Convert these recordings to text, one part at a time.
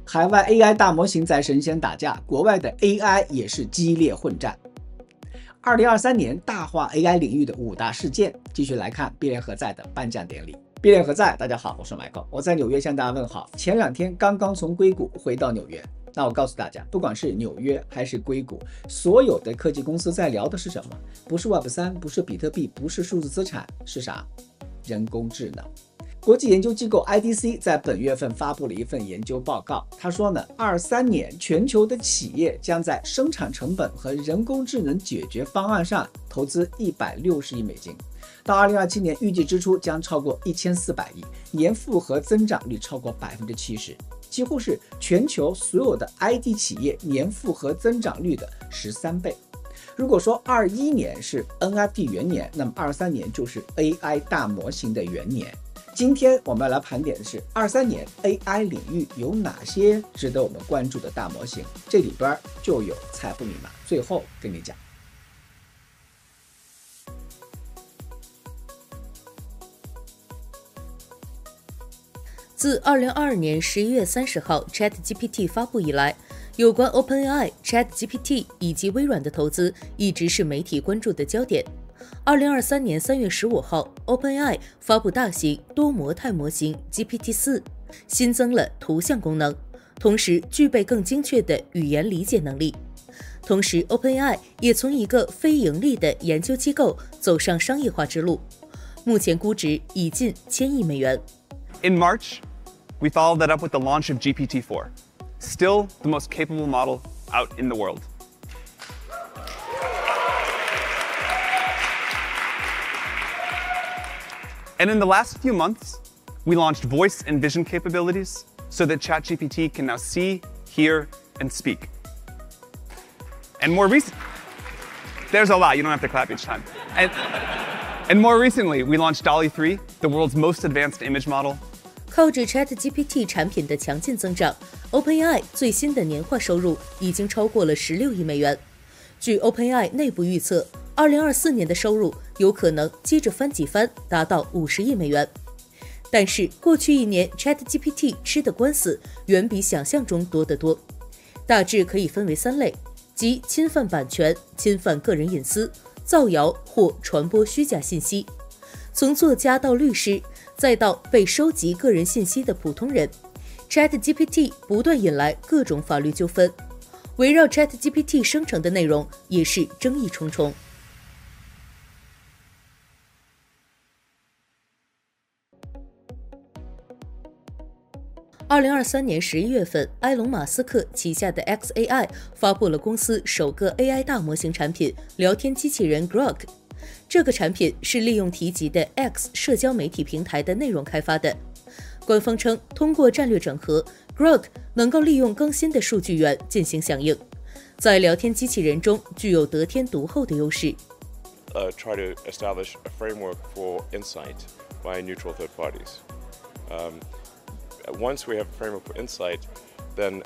海外 AI 大模型在神仙打架，国外的 AI 也是激烈混战。2023年大话 AI 领域的5大事件，继续来看必联合在的颁奖典礼。必联合在，大家好，我是 Michael， 我在纽约向大家问好。前2天刚刚从硅谷回到纽约，那我告诉大家，不管是纽约还是硅谷，所有的科技公司在聊的是什么？不是 Web3， 不是比特币，不是数字资产，是啥？人工智能。国际研究机构 IDC 在本月份发布了一份研究报告，他说呢，23年全球的企业将在生产成本和人工智能解决方案上投资160亿美金，到2027年预计支出将超过1400亿，年复合增长率超过70%，几乎是全球所有的 IT 企业年复合增长率的13倍。如果说21年是 NFT 元年，那么23年就是 AI 大模型的元年。今天我们要来盘点的是23年 AI 领域有哪些值得我们关注的大模型，这里边就有财富密码，最后跟你讲。 自2022年11月30号 ChatGPT 发布以来，有关 OpenAI、ChatGPT 以及微软的投资一直是媒体关注的焦点。2023年3月15号 ，OpenAI 发布大型多模态模型 GPT-4， 新增了图像功能，同时具备更精确的语言理解能力。同时 ，OpenAI 也从一个非盈利的研究机构走上商业化之路，目前估值已近1000亿美元。 In March, we followed that up with the launch of GPT-4, still the most capable model out in the world. And in the last few months, we launched voice and vision capabilities so that ChatGPT can now see, hear, and speak. And more recently, there's a lot, you don't have to clap each time. And more recently, we launched DALL-E 3, the world's most advanced image model. 靠着 ChatGPT 产品的强劲增长 ，OpenAI 最新的年化收入已经超过了16亿美元。据 OpenAI 内部预测，2024年的收入有可能接着翻几番，达到50亿美元。但是过去1年 ChatGPT 吃的官司远比想象中多得多，大致可以分为3类，即侵犯版权、侵犯个人隐私、造谣或传播虚假信息。从作家到律师，再到被收集个人信息的普通人， ChatGPT 不断引来各种法律纠纷。围绕 ChatGPT 生成的内容也是争议重重。2023年11月份，埃隆·马斯克旗下的 xAI 发布了公司首个 AI 大模型产品——聊天机器人 Grok。这个产品是利用提及的 X 社交媒体平台的内容开发的。官方称，通过战略整合 ，Grok 能够利用更新的数据源进行响应，在聊天机器人中具有得天独厚的优势。 Try to establish a framework for insight by neutral third parties. Once we have a framework for insight, then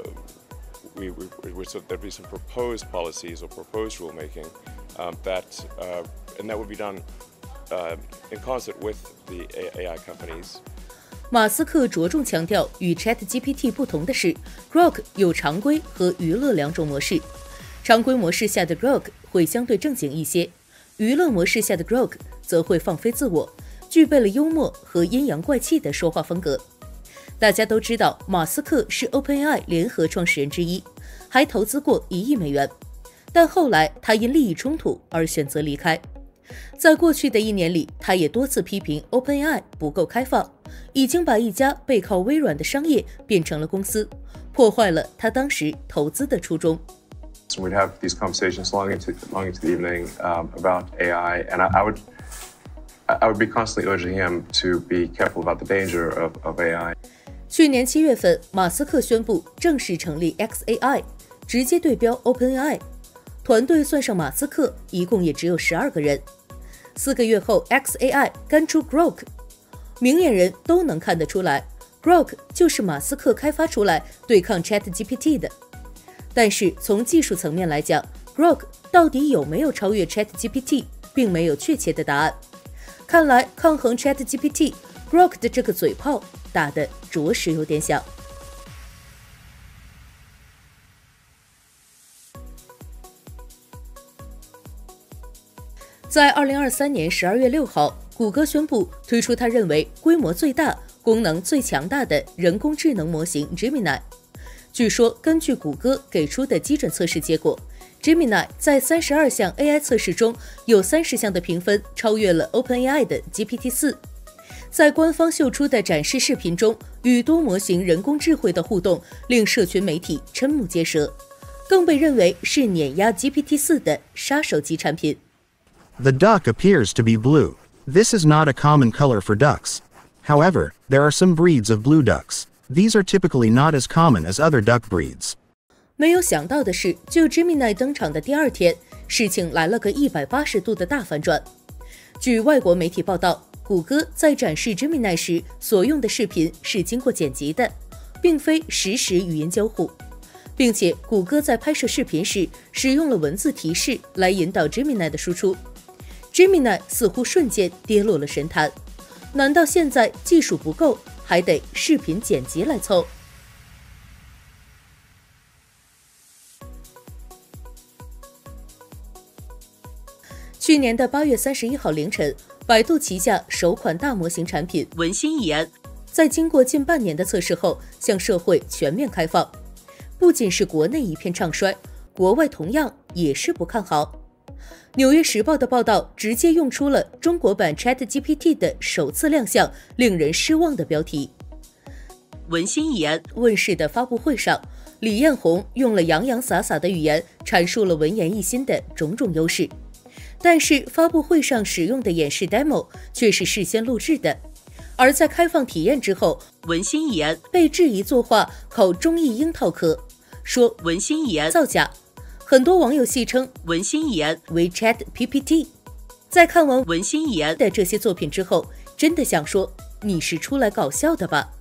there'd be some proposed policies or proposed rulemaking and that would be done in concert with the AI companies. 马斯克着重强调，与 ChatGPT 不同的是 ，Grok 有常规和娱乐2种模式。常规模式下的 Grok 会相对正经一些，娱乐模式下的 Grok 则会放飞自我，具备了幽默和阴阳怪气的说话风格。大家都知道，马斯克是 OpenAI 联合创始人之一，还投资过1亿美元，但后来他因利益冲突而选择离开。在过去的1年里，他也多次批评 OpenAI 不够开放，已经把一家背靠微软的商业变成了公司，破坏了他当时投资的初衷。 We'd have these conversations long into the evening about AI, and I would be constantly urging him to be careful about the danger of AI. 去年7月份，马斯克宣布正式成立 xAI， 直接对标 OpenAI。团队算上马斯克，一共也只有12个人。4个月后 ，xAI 干出 Grok， 明眼人都能看得出来 ，Grok 就是马斯克开发出来对抗 ChatGPT 的。但是从技术层面来讲 ，Grok 到底有没有超越 ChatGPT， 并没有确切的答案。看来抗衡 ChatGPT，Grok 的这个嘴炮打得着实有点响。 在2023年12月6号，谷歌宣布推出它认为规模最大、功能最强大的人工智能模型 Gemini。据说，根据谷歌给出的基准测试结果， Gemini 在32项 AI 测试中有30项的评分超越了 OpenAI 的 GPT-4。在官方秀出的展示视频中，与多模型人工智慧的互动令社群媒体瞠目结舌，更被认为是碾压 GPT-4 的杀手级产品。 The duck appears to be blue. This is not a common color for ducks. However, there are some breeds of blue ducks. These are typically not as common as other duck breeds. 没有想到的是，就 Gemini 登场的第2天，事情来了个180度的大反转。据外国媒体报道，谷歌在展示 Gemini 时所用的视频是经过剪辑的，并非实时语音交互，并且谷歌在拍摄视频时使用了文字提示来引导 Gemini 的输出。Gemini 似乎瞬间跌落了神坛，难道现在技术不够，还得视频剪辑来凑？去年的8月31号凌晨，百度旗下首款大模型产品文心一言，在经过近半年的测试后，向社会全面开放。不仅是国内一片唱衰，国外同样也是不看好。纽约时报的报道直接用出了中国版 ChatGPT 的首次亮相令人失望的标题。文心一言问世的发布会上，李彦宏用了洋洋洒洒的语言阐述了文言一心的种种优势，但是发布会上使用的演示 demo 却是事先录制的，而在开放体验之后，文心一言被质疑作画考中译英套壳，说文心一言造假。很多网友戏称文心一言为 ChatGPT。 在看完文心一言的这些作品之后，真的想说，你是出来搞笑的吧？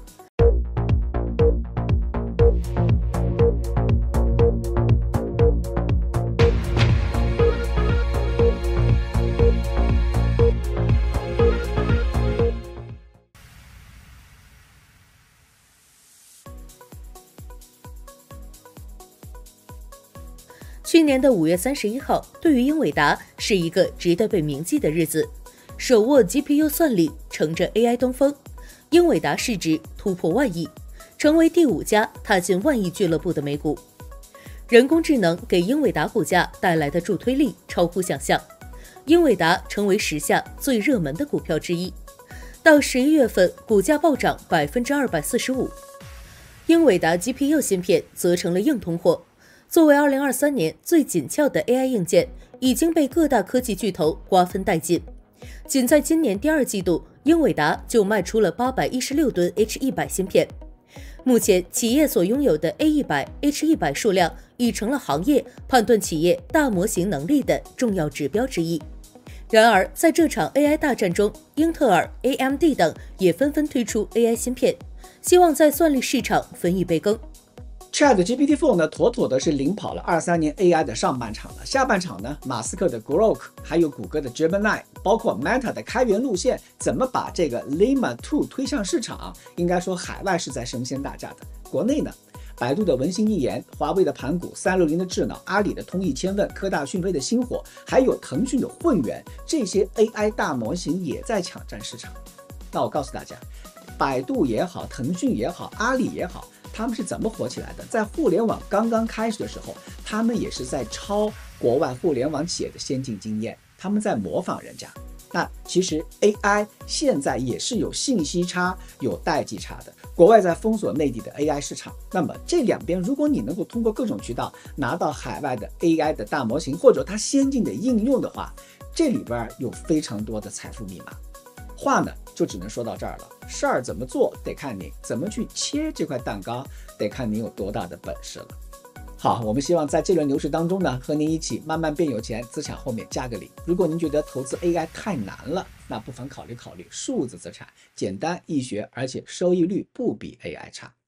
去年的5月31号，对于英伟达是一个值得被铭记的日子。手握 GPU 算力，乘着 AI 东风，英伟达市值突破1万亿，成为第5家踏进1万亿俱乐部的美股。人工智能给英伟达股价带来的助推力超乎想象，英伟达成为时下最热门的股票之一。到11月份，股价暴涨245%。英伟达 GPU 芯片则成了硬通货。作为2023年最紧俏的 AI 硬件，已经被各大科技巨头瓜分殆尽。仅在今年第2季度，英伟达就卖出了816吨 H100 芯片。目前，企业所拥有的 A100、H100 数量已成了行业判断企业大模型能力的重要指标之一。然而，在这场 AI 大战中，英特尔、AMD 等也纷纷推出 AI 芯片，希望在算力市场分一杯羹。 ChatGPT-4 呢，妥妥的是领跑了23年 AI 的上半场了。下半场呢，马斯克的 Grok， 还有谷歌的 Gemini， 包括 Meta 的开源路线，怎么把这个 Llama 2推向市场？应该说，海外是在神仙打架的。国内呢，百度的文心一言、华为的盘古、360的智脑、阿里的通义千问、科大讯飞的星火，还有腾讯的混元，这些 AI 大模型也在抢占市场。那我告诉大家，百度也好，腾讯也好，阿里也好，他们是怎么火起来的？在互联网刚刚开始的时候，他们也是在抄国外互联网企业的先进经验，他们在模仿人家。那其实 AI 现在也是有信息差、有代际差的。国外在封锁内地的 AI 市场，那么这两边如果你能够通过各种渠道拿到海外的 AI 的大模型或者它先进的应用的话，这里边有非常多的财富密码。话呢就只能说到这儿了，事儿怎么做得看你，怎么去切这块蛋糕得看你有多大的本事了。好，我们希望在这轮牛市当中呢，和您一起慢慢变有钱，资产后面加个零。如果您觉得投资 AI 太难了，那不妨考虑数字资产，简单易学，而且收益率不比 AI 差。